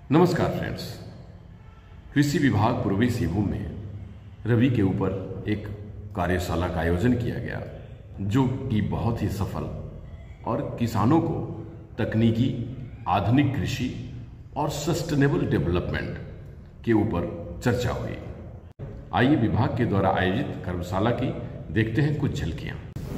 नमस्कार फ्रेंड्स। कृषि विभाग पूर्वी सिंहभूम में रबी के ऊपर एक कार्यशाला का आयोजन किया गया, जो कि बहुत ही सफल और किसानों को तकनीकी, आधुनिक कृषि और सस्टेनेबल डेवलपमेंट के ऊपर चर्चा हुई। आइए विभाग के द्वारा आयोजित कार्यशाला की देखते हैं कुछ झलकियां।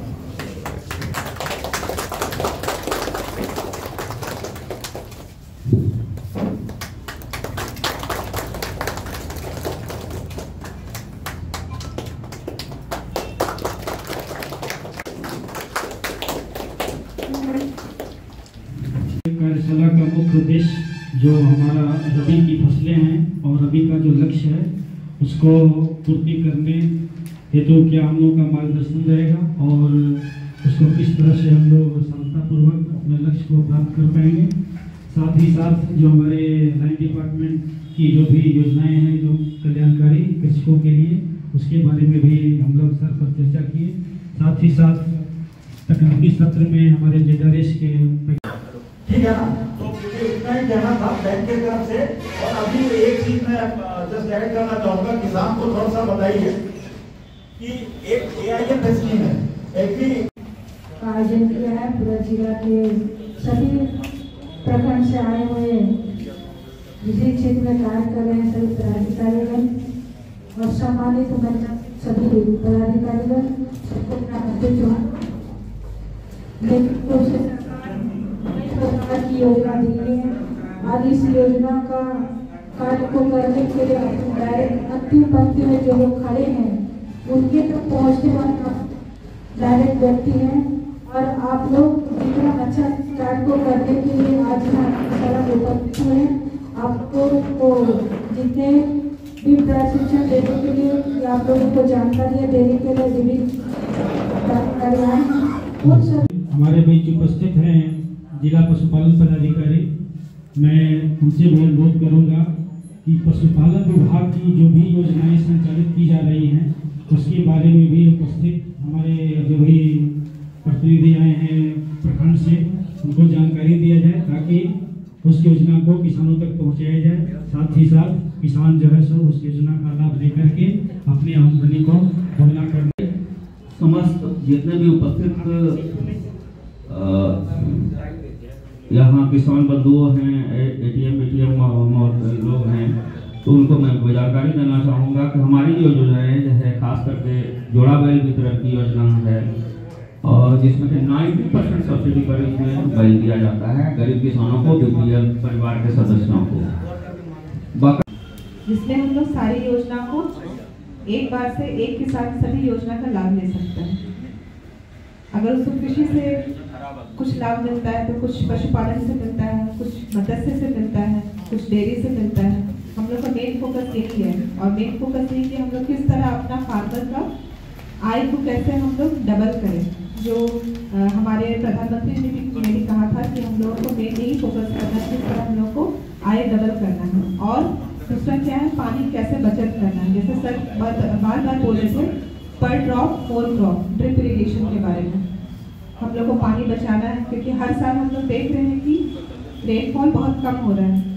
कार्यशाला का मुख्य उद्देश्य जो हमारा रबी की फसलें हैं और रबी का जो लक्ष्य है उसको पूर्ति करने हेतु क्या हम लोग का मार्गदर्शन रहेगा और उसको किस तरह से हम लोग सफलतापूर्वक अपने लक्ष्य को प्राप्त कर पाएंगे। साथ ही साथ जो हमारे लाइन डिपार्टमेंट की जो भी योजनाएं हैं जो कल्याणकारी कृषकों के लिए, उसके बारे में भी हम लोग सर पर चर्चा किए। साथ ही साथ तकनीकी सत्र में हमारे जेडआरएस के ठीक है ना, तो मुझे इतना ही कहना था बैंक की तरफ से। और अभी एक चीज मैं जस्ट ऐड करना चाहूंगा, किसान को थोड़ा सा बताइए कि एक AIF स्कीम है, एग्री का आयोजन किया है। पूरा जिला के सभी प्रखंड से आए हुए विभिन्न क्षेत्र में कार्य कर रहे हैं सभी पदाधिकारीगण और सम्मानित सभी पदाधिकारीगण सबको की योजना दी है और इस योजना का कार्य को करने के लिए डायरेक्ट अंतिम पंक्ति में जो लोग खड़े हैं उनके तक पहुंचने वाला डायरेक्ट व्यक्ति हैं। और आप लोग इतना अच्छा कार्य को करने के लिए आज सारा उपस्थित हुए हैं। आपको जितने भी प्रशिक्षण देने के लिए, आप लोगों को जानकारियाँ देने के लिए विभिन्न जानकारियाँ हमारे बीच उपस्थित हैं जिला पशुपालन पदाधिकारी। मैं उनसे भी अनुरोध करूंगा कि पशुपालन विभाग की जो भी योजनाएं संचालित की जा रही हैं उसके बारे में भी उपस्थित हमारे जो भी प्रतिनिधि आए हैं प्रखंड से, उनको जानकारी दिया जाए ताकि उस योजना को किसानों तक पहुंचाया जाए। साथ ही साथ किसान जो है सो उस योजना का लाभ लेकर के अपनी आमदनी को दोगुना करने। समस्त जितने भी उपस्थित यहाँ किसान बंधुओं हैं, ATM लोग हैं, तो उनको मैं जानकारी देना चाहूँगा कि हमारी जो योजनाएं है, खास करके जोड़ा बैल वितरण की योजना है और जिसमें कि 90% सब्सिडी पर इसमें बैल दिया जाता है गरीब किसानों को, BPL परिवार के सदस्यों को, जिसमें हम लोग सारी योजना को एक बार से एक किसान सभी योजना का लाभ ले सकते हैं। अगर उसको कृषि से कुछ लाभ मिलता है तो कुछ पशुपालन से मिलता है, कुछ मत्स्य से मिलता है, कुछ डेयरी से मिलता है। हम लोग का मेन फोकस यही है और मेन फोकस यही कि हम लोग किस तरह अपना फार्मर का आय को कैसे हम लोग डबल करें। जो हमारे प्रधानमंत्री ने भी कहा था कि हम लोगों को मेन यही फोकस करना है, किस तरह हम लोग को आय डबल करना है। और दूसरा क्या है, पानी कैसे बचत करना है। जैसे सर बार बार बोल रहे थे पर drop more crop, drip irrigation के बारे में हम लोग को पानी बचाना है, क्योंकि हर साल हम लोग देख रहे हैं कि रेनफॉल बहुत कम हो रहा है।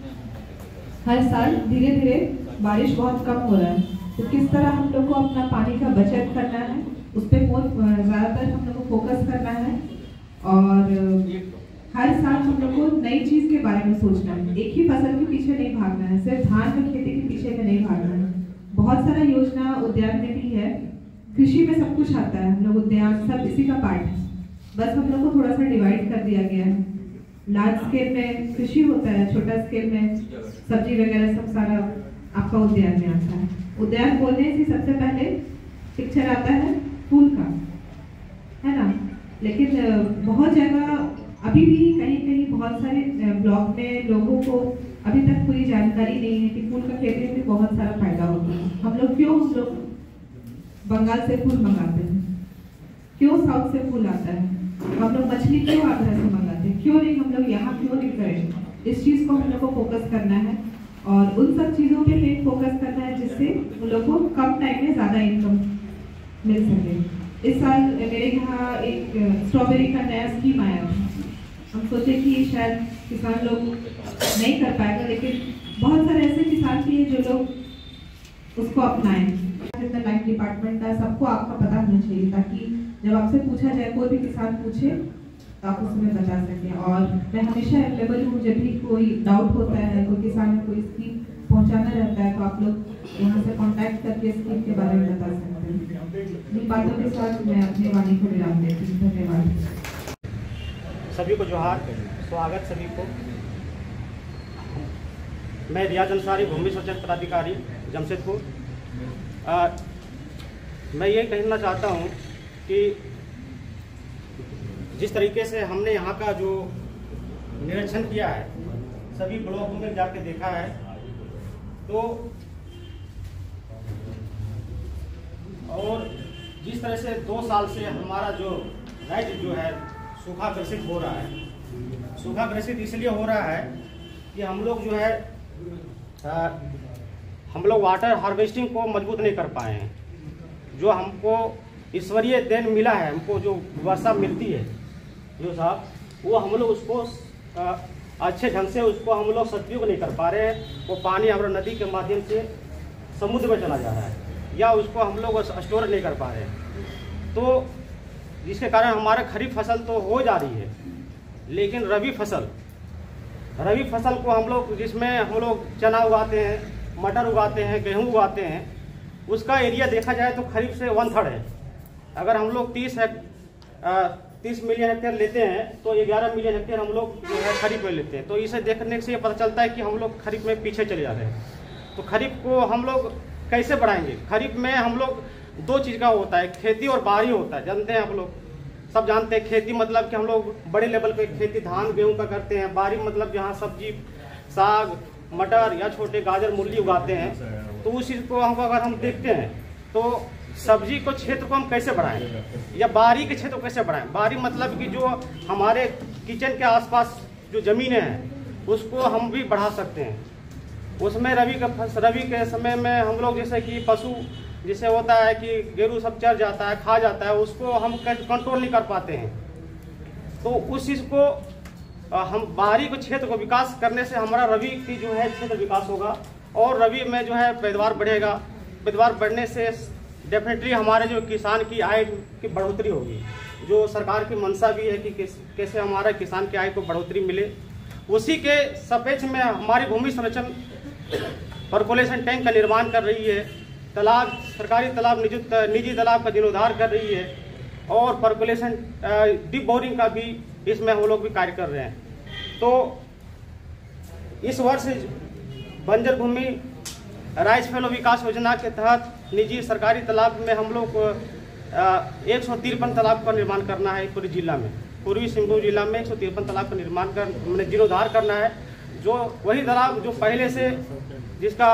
हर साल धीरे धीरे बारिश बहुत कम हो रहा है, तो किस तरह हम लोग को अपना पानी का बचत करना है उस पर ज़्यादातर हम लोग को फोकस करना है। और हर साल हम लोग को नई चीज़ के बारे में सोचना है। एक ही फसल के पीछे नहीं भागना है, सिर्फ धान की खेती के पीछे में नहीं भागना है। बहुत सारा योजना उद्यान में भी है, कृषि में सब कुछ आता है, हम लोग उद्यान सब इसी का पार्ट है। बस हम लोग को थोड़ा सा डिवाइड कर दिया गया है। लार्ज स्केल में कृषि होता है, छोटा स्केल में सब्जी वगैरह सब सारा आपका उद्यान में आता है। उद्यान बोलने से सबसे पहले पिक्चर आता है फूल का, है ना। लेकिन बहुत जगह अभी भी कहीं कहीं बहुत सारे ब्लॉक में लोगों को अभी तक पूरी जानकारी नहीं है कि फूल का खेती में भी बहुत सारा फायदा होता है। हम लोग बंगाल से फूल मंगाते हैं, क्यों साउथ से फूल आता है, हम लोग मछली क्यों आगरा से मंगाते हैं, क्यों नहीं हम लोग यहाँ क्यों नहीं करें। इस चीज़ को हम लोग को फोकस करना है और उन सब चीज़ों पे मेन फोकस करना है जिससे उन लोग को कम टाइम में ज़्यादा इनकम मिल सके। इस साल मेरे यहाँ एक स्ट्रॉबेरी का नया स्कीम आया, हम सोचे कि शायद किसान लोग नहीं कर पाएगा, लेकिन बहुत सारे ऐसे किसान भी हैं जो लोग उसको अपनाएं। जितना लाइफ डिपार्टमेंट का सबको आपका पता होना चाहिए, ताकि जब आपसे पूछा जाए, कोई भी किसान पूछे तो आप उसमें बता सकें। और मैं हमेशा अवेलेबल हूँ, जब भी कोई डाउट होता है, कोई किसान में कोई स्कीम पहुँचाना रहता है, तो आप लोग यहाँ से कांटेक्ट करके स्कीम के बारे में बता सकते हैं। इन बातों के साथ मैं अपनी वाणी को विराम देती हूँ। धन्यवाद। सभी को जोहार, स्वागत सभी को। मैं रियाज अंसारी, भूमि संरक्षण पदाधिकारी जमशेदपुर। मैं ये कहना चाहता हूँ कि जिस तरीके से हमने यहाँ का जो निरीक्षण किया है, सभी ब्लॉकों में जाके देखा है, तो और जिस तरह से 2 साल से हमारा जो राज्य जो है सूखा ग्रसित हो रहा है। सूखा ग्रसित इसलिए हो रहा है कि हम लोग जो है हम लोग वाटर हार्वेस्टिंग को मजबूत नहीं कर पाए हैं। जो हमको ईश्वरीय देन मिला है, हमको जो वर्षा मिलती है जो साहब, वो हम लोग उसको अच्छे ढंग से उसको हम लोग सदुपयोग नहीं कर पा रहे हैं। वो पानी हमारा नदी के माध्यम से समुद्र में चला जा रहा है, या उसको हम लोग स्टोर नहीं कर पा रहे हैं। तो जिसके कारण हमारे खरीफ फसल तो हो जा रही है, लेकिन रबी फसल को हम लोग, जिसमें हम लोग चना उगाते हैं, मटर उगाते हैं, गेहूँ उगाते हैं, उसका एरिया देखा जाए तो खरीफ से 1/3 है। अगर हम लोग 30 मिलियन हेक्टेयर लेते हैं तो 11 मिलियन हेक्टेयर हम लोग जो है खरीफ में लेते हैं। तो इसे देखने से ये पता चलता है कि हम लोग खरीफ में पीछे चले जा रहे हैं। तो खरीफ को हम लोग कैसे बढ़ाएंगे? खरीफ में हम लोग 2 चीज़ का होता है, खेती और बारी होता है। जानते हैं आप लोग, सब जानते हैं। खेती मतलब कि हम लोग बड़े लेवल पे खेती धान गेहूं का करते हैं। बारी मतलब जहाँ सब्जी, साग, मटर या छोटे गाजर मूली उगाते हैं। तो उस चीज़ को अगर हम देखते हैं तो सब्जी को क्षेत्र को हम कैसे बढ़ाएं, या बारी के क्षेत्र को कैसे बढ़ाएं? बारी मतलब कि जो हमारे किचन के आसपास जो ज़मीनें हैं उसको हम भी बढ़ा सकते हैं। उसमें रबी के समय में हम लोग जैसे कि पशु जिसे होता है कि गेरू सब चर जाता है, खा जाता है, उसको हम कंट्रोल नहीं कर पाते हैं। तो उस चीज़ को हम बाहरी को क्षेत्र को विकास करने से हमारा रबी की जो है क्षेत्र विकास होगा, और रबी में जो है पैदावार बढ़ेगा। पैदावार बढ़ने से डेफिनेटली हमारे जो किसान की आय की बढ़ोतरी होगी। जो सरकार की मंशा भी है कि कैसे हमारा किसान की आय को बढ़ोतरी मिले। उसी के सापेक्ष में हमारी भूमि संरक्षण पर्कोलेशन टैंक का निर्माण कर रही है। तालाब, सरकारी तालाब, निजी तालाब का जीर्णोद्धार कर रही है, और पर्कोलेशन डीप बोरिंग का भी इसमें हम लोग भी कार्य कर रहे हैं। तो इस वर्ष बंजर भूमि राइस फेलो विकास योजना के तहत निजी सरकारी तालाब में हम लोग 153 तालाब का निर्माण करना है। पूरे जिला में, पूर्वी सिंहभूम जिला में 153 तालाब का निर्माण जीर्णोद्धार करना है। जो वही तालाब जो पहले से जिसका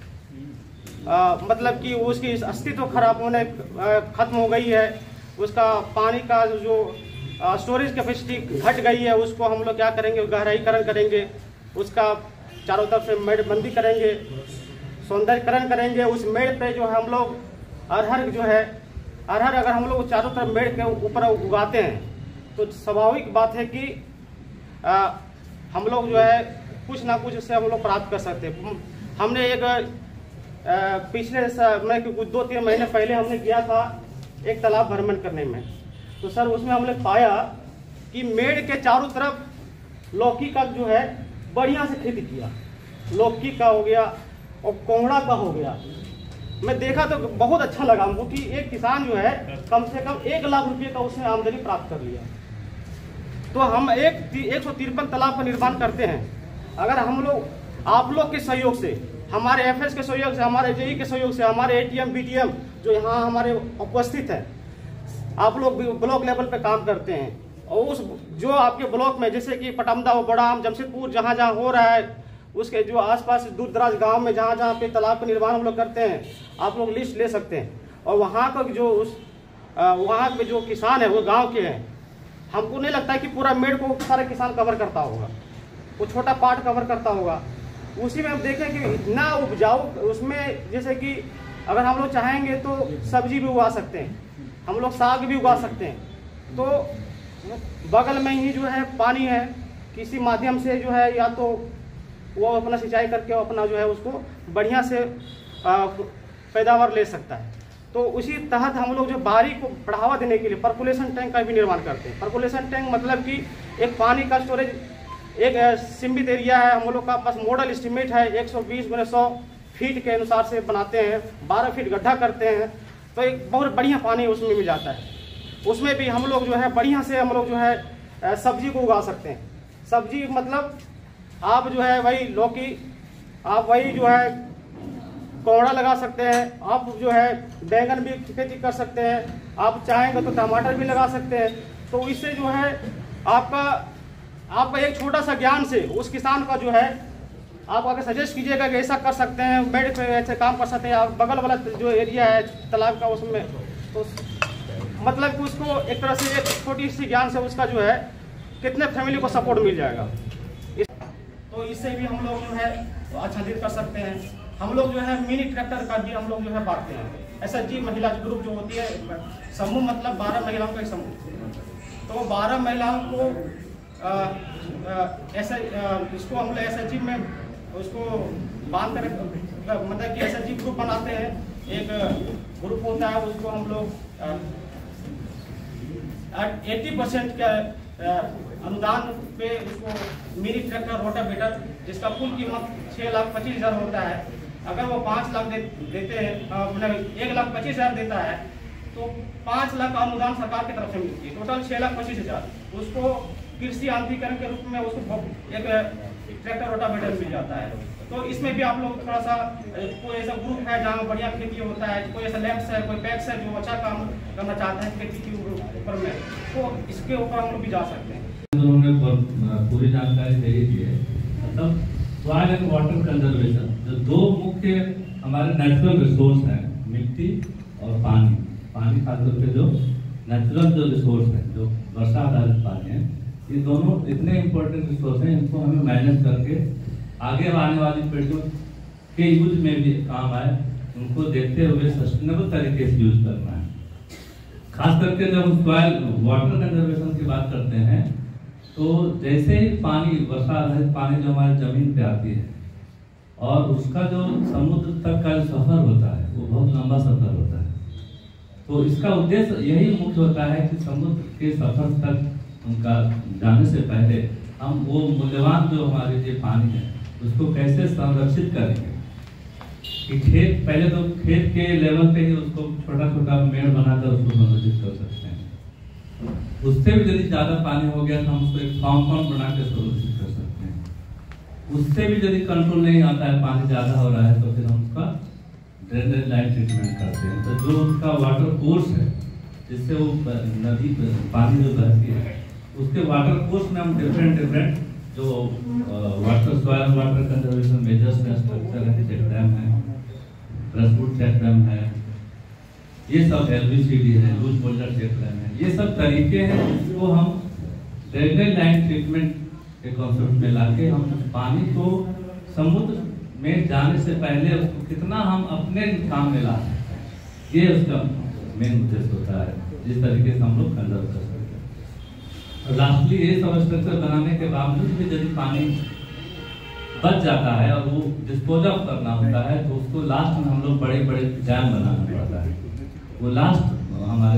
मतलब कि उसकी अस्तित्व खराब होने खत्म हो गई है, उसका पानी का जो स्टोरेज कैपेसिटी घट गई है, उसको हम लोग क्या करेंगे, गहराईकरण करेंगे, उसका चारों तरफ से मेड़ बंदी करेंगे, सौंदर्यकरण करेंगे। उस मेड़ पे जो है हम लोग अरहर जो है, अरहर अगर हम लोग चारों तरफ मेड़ के ऊपर उगाते हैं तो स्वाभाविक बात है कि हम लोग जो है कुछ ना कुछ इससे हम लोग प्राप्त कर सकते हैं। हमने एक पिछले में कुछ 2-3 महीने पहले हमने किया था एक तालाब भ्रमण करने में। तो सर उसमें हमने पाया कि मेड़ के चारों तरफ लौकी का जो है बढ़िया से खेती किया। लौकी का हो गया और कोंहड़ा का हो गया। मैं देखा तो बहुत अच्छा लगा हमको कि एक किसान जो है कम से कम 1 लाख रुपये का उसने आमदनी प्राप्त कर लिया। तो हम 153 तालाब का निर्माण करते हैं। अगर हम लोग आप लोग के सहयोग से, हमारे एफएस के सहयोग से, हमारे जेई के सहयोग से, हमारे एटीएम बीटीएम जो यहाँ हमारे उपस्थित हैं, आप लोग ब्लॉक लेवल पे काम करते हैं, और उस जो आपके ब्लॉक में जैसे कि पटमदा, बड़ाम, जमशेदपुर जहाँ जहाँ हो रहा है, उसके जो आसपास दूर दराज गांव में जहाँ जहाँ पे तालाब का निर्माण हम लोग करते हैं, आप लोग लिस्ट ले सकते हैं। और वहाँ का जो वहाँ पे जो किसान है वो गाँव के हैं। हमको नहीं लगता है कि पूरा मेड़ को सारा किसान कवर करता होगा, वो छोटा पार्ट कवर करता होगा। उसी में हम देखें कि इतना उपजाऊ, उसमें जैसे कि अगर हम लोग चाहेंगे तो सब्जी भी उगा सकते हैं, हम लोग साग भी उगा सकते हैं। तो बगल में ही जो है पानी है, किसी माध्यम से जो है या तो वो अपना सिंचाई करके अपना जो है उसको बढ़िया से पैदावार ले सकता है। तो उसी तहत हम लोग जो बारी को बढ़ावा देने के लिए पर्कुलेशन टैंक का भी निर्माण करते हैं। पर्कुलेशन टैंक मतलब कि एक पानी का स्टोरेज, एक सीमित एरिया है, हम लोग का पास मॉडल एस्टिमेट है 120x100 फीट के अनुसार से बनाते हैं, 12 फीट गड्ढा करते हैं, तो एक बहुत बढ़िया पानी उसमें मिल जाता है। उसमें भी हम लोग जो है बढ़िया से हम लोग जो है सब्जी को उगा सकते हैं। सब्जी मतलब आप जो है वही लौकी, आप वही जो है कोहड़ा लगा सकते हैं, आप जो है बैंगन भी खेती कर सकते हैं, आप चाहेंगे तो टमाटर भी लगा सकते हैं। तो इससे जो है आपका एक छोटा सा ज्ञान से उस किसान का जो है आप अगर सजेस्ट कीजिएगा कि ऐसा कर सकते हैं, बेड पे ऐसे काम कर सकते हैं, आप बगल वाला जो एरिया है तालाब का उसमें, तो मतलब कि उसको एक तरह से एक छोटी सी ज्ञान से उसका जो है कितने फैमिली को सपोर्ट मिल जाएगा। तो इससे भी हम लोग जो है आच्छादित कर सकते हैं। हम लोग जो है मिनी ट्रैक्टर का भी हम लोग जो है बांटते हैं। SHG महिला ग्रुप जो होती है, समूह मतलब 12 महिलाओं का एक समूह, तो 12 महिलाओं को इसको हम लोग SHG में उसको बांध कर मतलब कि SHG ग्रुप बनाते हैं। एक ग्रुप होता है, उसको हम लोग 80% का अनुदान पे उसको मिनी ट्रैक्टर रोटावेटर, जिसका कुल कीमत 6,25,000 होता है, अगर वो 5 लाख देते हैं, मतलब 1,25,000 देता है, तो 5 लाख का अनुदान सरकार की तरफ से मिलती है, टोटल 6,25,000 उसको कृषि यांत्रिकरण के रूप में उसको एक ट्रैक्टर रोटावेटर मिल जाता है। तो इसमें भी आप लोग थोड़ा सा, कोई ऐसा ग्रुप है जहाँ बढ़िया खेती होता है, कोई ऐसा लैब्स है, कोई पैक्स है जो अच्छा काम करना चाहता है खेती के ऊपर में, तो इसके ऊपर हम लोग भी जा सकते हैं। उन्होंने पूरी जानकारी दे ही दी है। मतलब सॉइल एंड वाटर कंजर्वेशन जो दो मुख्य हमारे नेचुरल रिसोर्स हैं, मिट्टी और पानी। पानी खासतौर पे जो नेचुरल जो रिसोर्स है, जो वर्षा आधारित पानी है, ये दोनों इतने इम्पोर्टेंट रिसोर्स हैं, इनको हमें मैनेज करके आगे आने वाली पीढ़ियों के यूज में भी काम आए, उनको देखते हुए सस्टेनेबल तरीके से यूज करना है। खास करके जब हम सॉइल वाटर कंजर्वेशन की बात करते हैं, तो जैसे ही पानी, वर्षा आधारित पानी जो हमारे जमीन पे आती है और उसका जो समुद्र तक का सफर होता है, वो बहुत लंबा सफर होता है। तो इसका उद्देश्य यही मुख्य होता है कि समुद्र के सफर तक उनका जाने से पहले हम वो मूल्यवान जो हमारे ये पानी है उसको कैसे संरक्षित करेंगे कि खेत, पहले तो खेत के लेवल पे ही उसको छोटा छोटा मेड़ बनाकर उसको संरक्षित कर सकते हैं। उससे भी यदि ज्यादा पानी हो गया तो हम उसको एक कॉम्पाउंड बना के संरक्षित कर सकते हैं। उससे भी यदि कंट्रोल नहीं आता है, पानी ज्यादा हो रहा है, तो फिर हम उसका ड्रेनेज लाइन ट्रीटमेंट करते हैं। तो जो उसका वाटर कोर्स है, जिससे वो नदी पानी जो बहती है, उसके वाटर कोर्स में हम डिफरेंट जो water soil water conservation measures में स्ट्रक्चर है, चेक डैम है, ब्रशवुड चेक डैम है, ये सब LVCD है, लूज बोल्डर चेक डैम है, ये सब तरीके हैं जिसको हम ड्रेनेज लाइन ट्रीटमेंट के कॉन्सेप्ट में लाके हम पानी को समुद्र में जाने से पहले उसको कितना हम अपने काम में ला सकते हैं, ये उसका मेन उद्देश्य होता है, जिस तरीके से हम लोग कंजर्व कर सकते हैं। लास्टली ये सब स्ट्रक्चर बनाने के बावजूद भी यदि पानी बच जाता है और वो डिस्पोज ऑफ करना होता है, तो उसको लास्ट में हम लोग बड़े बड़े डैम बनाना पड़ता है। वो लास्ट हमारे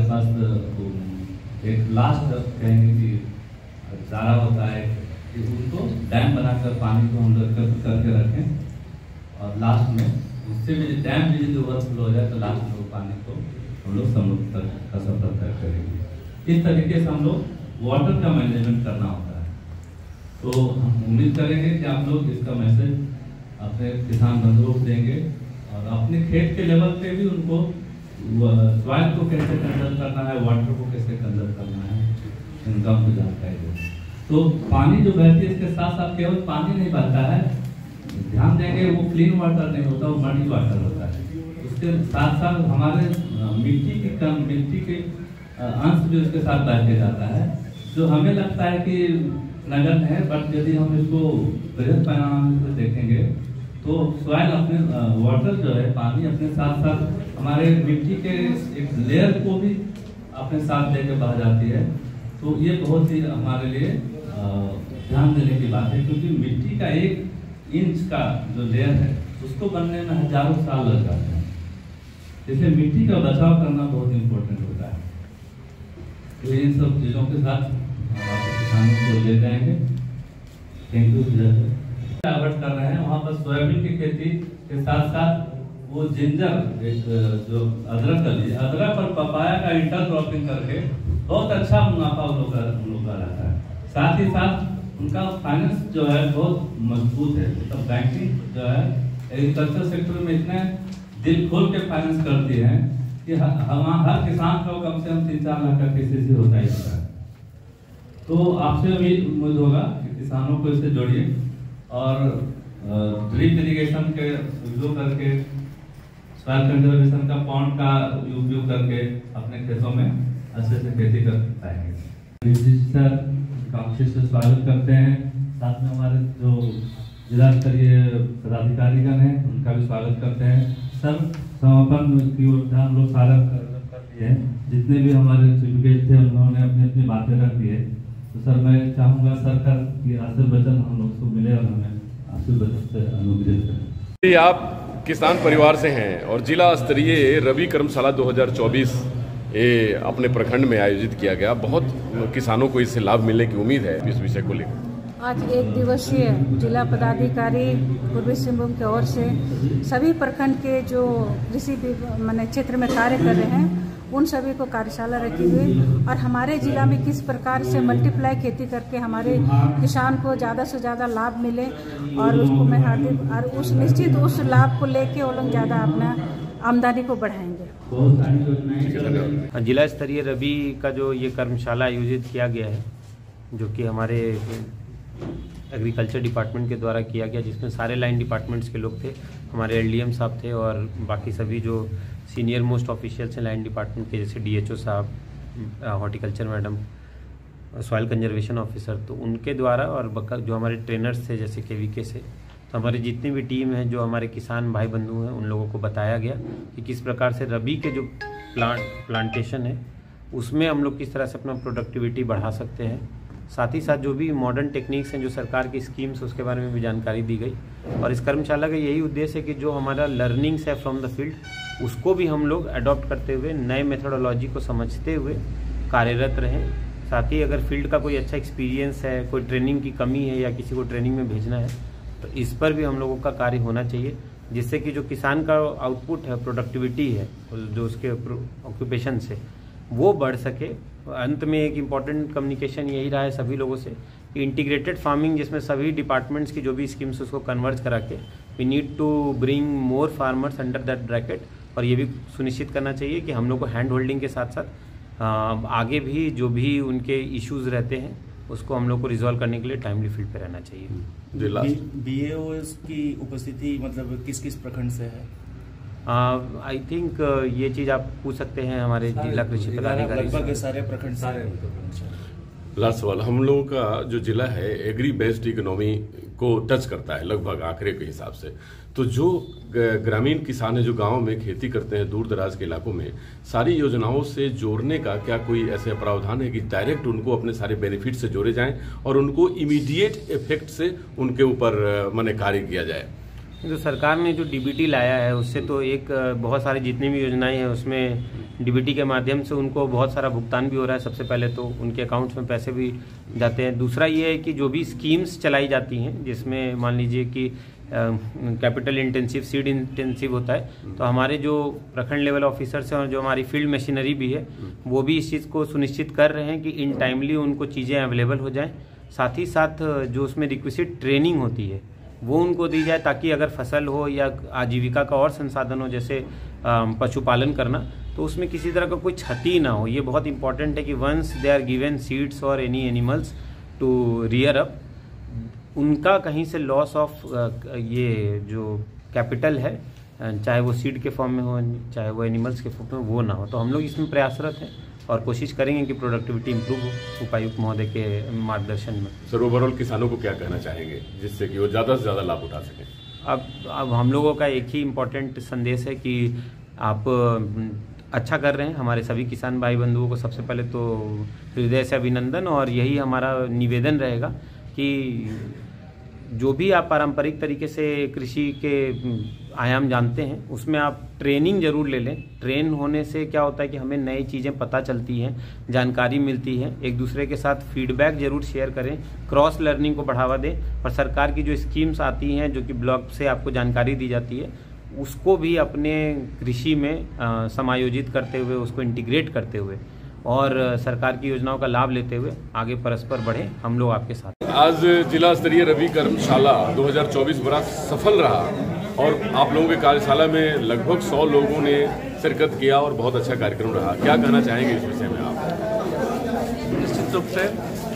पास एक लास्ट कहेंगे कि चारा होता है कि उनको डैम बनाकर पानी को हम लोग एकत्र करके रखें, और लास्ट में उससे भी डैम भी यदि ओवरफ्लो हो जाए तो लास्ट में वो पानी को हम लोग समुद्र तक का सफर तय करेंगे। इस तरीके से हम लोग वाटर का मैनेजमेंट करना होता है। तो हम उम्मीद करेंगे कि आप लोग इसका मैसेज अपने किसान बंधुओं को देंगे और अपने खेत के लेवल पे भी उनको सॉइल को कैसे कंजर्व करना है, वाटर को कैसे कंजर्व करना है, इनका उनको जानकारी दें। तो पानी जो बहती है, इसके साथ साथ केवल पानी नहीं बहता है, ध्यान देंगे वो क्लीन वाटर नहीं होता, वो मडी वाटर होता है। उसके साथ साथ हमारे मिट्टी के अंश भी उसके साथ बहते जाता है, जो हमें लगता है कि नगद है, बट यदि हम इसको बृहद पैमाने से देखेंगे तो सॉइल अपने वाटर जो है, पानी अपने साथ साथ हमारे मिट्टी के एक लेयर को भी अपने साथ लेकर बह जाती है। तो ये बहुत ही हमारे लिए ध्यान देने की बात है, क्योंकि मिट्टी का एक इंच का जो लेयर है उसको बनने में हजारों साल लग जाते हैं। इसलिए मिट्टी का बचाव करना बहुत इम्पोर्टेंट होता है। तो इन सब चीज़ों के साथ किसानों को ले जाएंगे। Thank you. आवट कर रहे हैं वहाँ पर सोयाबीन की खेती के साथ साथ वो जिंजर एक जो अदरक और पपाया का इंटरक्रॉपिंग करके बहुत अच्छा मुनाफा उन लोग का रहता है। साथ ही साथ उनका फाइनेंस जो है बहुत मजबूत है। मतलब बैंकिंग जो है एग्रीकल्चर सेक्टर में इतने दिल खोल के फाइनेंस करती है कि हर किसान को कम से कम 3-4 लाख का केसीसी होता ही होता है। तो आपसे भी उम्मीद होगा कि किसानों को इससे जोड़िए और ड्रिप इरिगेशन के उपयोग करके सॉइल कंजर्वेशन का पॉन्ड का उपयोग करके अपने खेतों में अच्छे से खेती कर पाएंगे। सर काफी से स्वागत करते हैं। साथ में हमारे जो जिला स्तरीय पदाधिकारीगण हैं उनका भी स्वागत करते हैं। सर समापन की ओर हम लोग सारा कर दिए हैं। जितने भी हमारे सर्टिफिकेट थे उन्होंने अपनी अपनी बातें रख दी है। तो सर मैं चाहूँगा सरकार की आशीर्वचन हम लोग को मिले और हमें आशीर्वचन से अनुग्रहित करें। आप किसान परिवार से हैं और जिला स्तरीय रबी कर्मशाला 2024 ये अपने प्रखंड में आयोजित किया गया। बहुत किसानों को इससे लाभ मिलने की उम्मीद है। इस विषय को लेकर आज 1 दिवसीय जिला पदाधिकारी पूर्वी सिंहभूम की ओर से सभी प्रखंड के जो कृषि माने क्षेत्र में कार्य कर रहे हैं उन सभी को कार्यशाला रखी हुई और हमारे जिला में किस प्रकार से मल्टीप्लाई खेती करके हमारे किसान को ज़्यादा से ज़्यादा लाभ मिले और उसको मैं हार्दिक और उस निश्चित उस लाभ को लेके वो लोग ज़्यादा अपना आमदनी को बढ़ाएंगे। जिला स्तरीय रबी का जो ये कर्मशाला आयोजित किया गया है जो कि हमारे एग्रीकल्चर डिपार्टमेंट के द्वारा किया गया, जिसमें सारे लाइन डिपार्टमेंट्स के लोग थे। हमारे एलडीएम साहब थे और बाकी सभी जो सीनियर मोस्ट ऑफिशियल्स हैं लाइन डिपार्टमेंट के, जैसे डीएचओ साहब, horticulture madam, soil conservation officer, तो उनके द्वारा और जो हमारे ट्रेनर्स थे जैसे केवीके से, तो हमारी जितनी भी टीम है जो हमारे किसान भाई बंधु हैं उन लोगों को बताया गया कि किस प्रकार से रबी के जो प्लांटेशन है उसमें हम लोग किस तरह से अपना प्रोडक्टिविटी बढ़ा सकते हैं। साथ ही साथ जो भी मॉडर्न टेक्निक्स हैं जो सरकार की स्कीम्स उसके बारे में भी जानकारी दी गई। और इस कर्मशाला का यही उद्देश्य है कि जो हमारा लर्निंग्स है फ्रॉम द फील्ड उसको भी हम लोग अडॉप्ट करते हुए नए मेथोडोलॉजी को समझते हुए कार्यरत रहें। साथ ही अगर फील्ड का कोई अच्छा एक्सपीरियंस है, कोई ट्रेनिंग की कमी है या किसी को ट्रेनिंग में भेजना है तो इस पर भी हम लोगों का कार्य होना चाहिए, जिससे कि जो किसान का आउटपुट है, प्रोडक्टिविटी है जो उसके ऑक्यूपेशन से वो बढ़ सके। अंत में एक इम्पॉर्टेंट कम्युनिकेशन यही रहा है सभी लोगों से कि इंटीग्रेटेड फार्मिंग जिसमें सभी डिपार्टमेंट्स की जो भी स्कीम्स उसको कन्वर्ज करा के we need to bring more farmers under that bracket. और ये भी सुनिश्चित करना चाहिए कि हम लोग को हैंड होल्डिंग के साथ साथ आगे भी जो भी उनके इश्यूज रहते हैं उसको हम लोग को रिजॉल्व करने के लिए टाइमली फील्ड पे रहना चाहिए। बीएओएस की उपस्थिति मतलब किस किस प्रखंड से है? आई थिंक ये चीज़ आप पूछ सकते हैं हमारे जिला कृषि पदाधिकारी। लगभग सारे प्रखंड सारे। लास्ट सवाल, हम लोगों का जो जिला है एग्री बेस्ड इकोनॉमी को टच करता है लगभग आंकड़े के हिसाब से, तो जो ग्रामीण किसान है जो गांव में खेती करते हैं दूर दराज के इलाकों में, सारी योजनाओं से जोड़ने का क्या कोई ऐसे प्रावधान है कि डायरेक्ट उनको अपने सारे बेनिफिट से जोड़े जाएं और उनको इमीडिएट इफेक्ट से उनके ऊपर माने कार्य किया जाए? जो सरकार ने जो डीबीटी लाया है उससे तो एक बहुत सारी जितनी भी योजनाएं हैं उसमें डीबीटी के माध्यम से उनको बहुत सारा भुगतान भी हो रहा है। सबसे पहले तो उनके अकाउंट्स में पैसे भी जाते हैं। दूसरा ये है कि जो भी स्कीम्स चलाई जाती हैं जिसमें मान लीजिए कि कैपिटल इंटेंसिव, सीड इंटेंसिव होता है, तो हमारे जो प्रखंड लेवल ऑफिसर्स हैं और जो हमारी फील्ड मशीनरी भी है वो भी इस चीज़ को सुनिश्चित कर रहे हैं कि इन टाइमली उनको चीज़ें अवेलेबल हो जाएँ। साथ ही साथ जो उसमें रिक्विजिट ट्रेनिंग होती है वो उनको दी जाए ताकि अगर फसल हो या आजीविका का और संसाधन हो जैसे पशुपालन करना, तो उसमें किसी तरह का कोई क्षति ना हो। ये बहुत इंपॉर्टेंट है कि once they are given seeds और any animals to rear up, उनका कहीं से लॉस ऑफ ये जो कैपिटल है चाहे वो सीड के फॉर्म में हो चाहे वो एनिमल्स के फॉर्म में वो ना हो। तो हम लोग इसमें प्रयासरत हैं और कोशिश करेंगे कि प्रोडक्टिविटी इंप्रूव हो उपायुक्त महोदय के मार्गदर्शन में। सर ओवरऑल किसानों को क्या कहना चाहेंगे जिससे कि वो ज़्यादा से ज़्यादा लाभ उठा सकें? अब हम लोगों का एक ही इम्पोर्टेंट संदेश है कि आप अच्छा कर रहे हैं। हमारे सभी किसान भाई बंधुओं को सबसे पहले तो हृदय से अभिनंदन, और यही हमारा निवेदन रहेगा कि जो भी आप पारंपरिक तरीके से कृषि के आयाम जानते हैं उसमें आप ट्रेनिंग जरूर ले लें। ट्रेन होने से क्या होता है कि हमें नई चीज़ें पता चलती हैं, जानकारी मिलती है। एक दूसरे के साथ फीडबैक जरूर शेयर करें, क्रॉस लर्निंग को बढ़ावा दें। और सरकार की जो स्कीम्स आती हैं जो कि ब्लॉक से आपको जानकारी दी जाती है उसको भी अपने कृषि में समायोजित करते हुए, उसको इंटीग्रेट करते हुए और सरकार की योजनाओं का लाभ लेते हुए आगे परस्पर बढ़े। हम लोग आपके साथ। आज जिला स्तरीय रबी कर्मशाला 2024 बड़ा सफल रहा और आप लोगों के कार्यशाला में लगभग 100 लोगों ने शिरकत किया और बहुत अच्छा कार्यक्रम रहा। क्या कहना चाहेंगे इस विषय में आप? निश्चित रूप से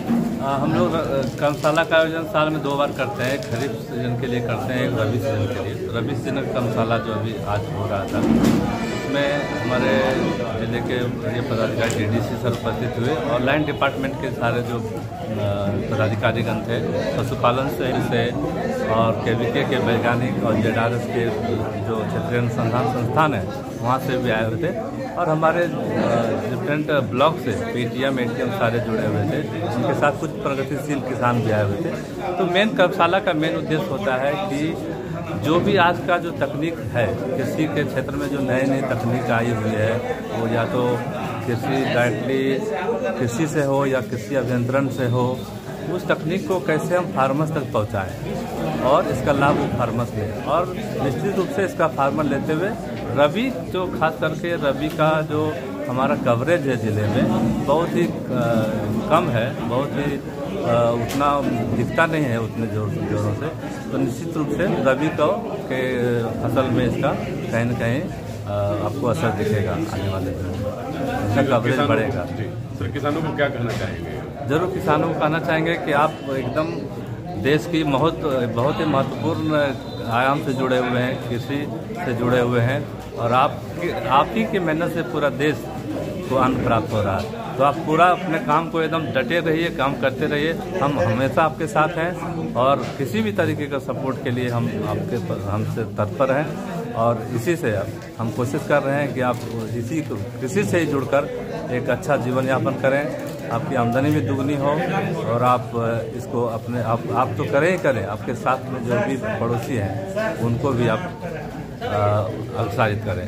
हम लोग कर्मशाला का आयोजन साल में 2 बार करते हैं। खरीफ सीजन के लिए करते हैं, एक रबी सीजन के लिए। रबी सीजन कर्मशाला जो अभी आज हो रहा था उसमें हमारे जिले के ये पदाधिकारी डीडीसी सर उपस्थित हुए और लाइन डिपार्टमेंट के सारे जो पदाधिकारीगण थे, पशुपालन से और केवीके के वैज्ञानिक और जेडआरएस के जो क्षेत्रीय अनुसंधान संस्थान है वहाँ से भी आए हुए थे और हमारे डिफरेंट ब्लॉक से पेटीएम एटीएम सारे जुड़े हुए थे। उनके साथ कुछ प्रगतिशील किसान भी आए हुए थे। तो मेन कर्मशाला का मेन उद्देश्य होता है कि जो भी आज का जो तकनीक है कृषि के क्षेत्र में, जो नई नई तकनीक आई हुई है, वो या तो कृषि डायरेक्टली कृषि से हो या कृषि अभियंत्रण से हो, उस तकनीक को कैसे हम फार्मर्स तक पहुंचाएं और इसका लाभ वो फार्मर्स लें। और निश्चित रूप से इसका फार्मर लेते हुए रबी, जो खास करके रबी का जो हमारा कवरेज है ज़िले में बहुत ही कम है, बहुत ही उतना दिखता नहीं है उतने जोरों से। तो निश्चित रूप से रबी के फसल में इसका कहीं न कहीं आपको असर दिखेगा आने वाले दिनों में, इसका कवरेज बढ़ेगा। सर, किसानों को क्या कहना चाहेंगे? जरूर किसानों को कहना चाहेंगे कि आप एकदम देश की बहुत ही महत्वपूर्ण आयाम से जुड़े हुए हैं, कृषि से जुड़े हुए हैं और आप ही की मेहनत से पूरा देश को अन्न प्राप्त हो रहा है। तो आप पूरा अपने काम को एकदम डटे रहिए, काम करते रहिए। हम हमेशा आपके साथ हैं और किसी भी तरीके का सपोर्ट के लिए हमसे तत्पर हैं और इसी से हम कोशिश कर रहे हैं कि आप इसी कृषि से ही जुड़कर एक अच्छा जीवन यापन करें, आपकी आमदनी भी दुगनी हो और आप इसको अपने आप तो करें ही करें, आपके साथ में जो भी पड़ोसी हैं उनको भी आप उत्साहित करें।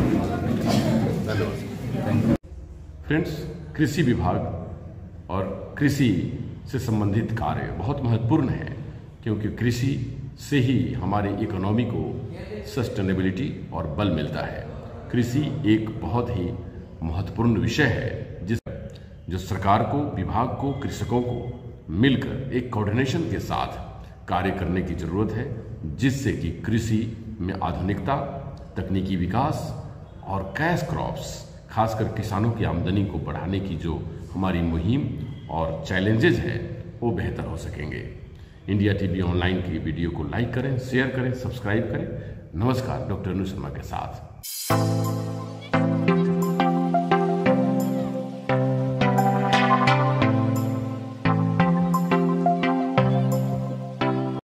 Thank you. फ्रेंड्स, कृषि विभाग और कृषि से संबंधित कार्य बहुत महत्वपूर्ण है क्योंकि कृषि से ही हमारी इकोनॉमी को सस्टेनेबिलिटी और बल मिलता है। कृषि एक बहुत ही महत्वपूर्ण विषय है जो सरकार को, विभाग को, कृषकों को मिलकर एक कोऑर्डिनेशन के साथ कार्य करने की जरूरत है, जिससे कि कृषि में आधुनिकता, तकनीकी विकास और कैश क्रॉप्स, खासकर किसानों की आमदनी को बढ़ाने की जो हमारी मुहिम और चैलेंजेज है वो बेहतर हो सकेंगे। इंडिया टीवी ऑनलाइन की वीडियो को लाइक करें, शेयर करें, सब्सक्राइब करें। नमस्कार, डॉक्टर अनु शर्मा के साथ।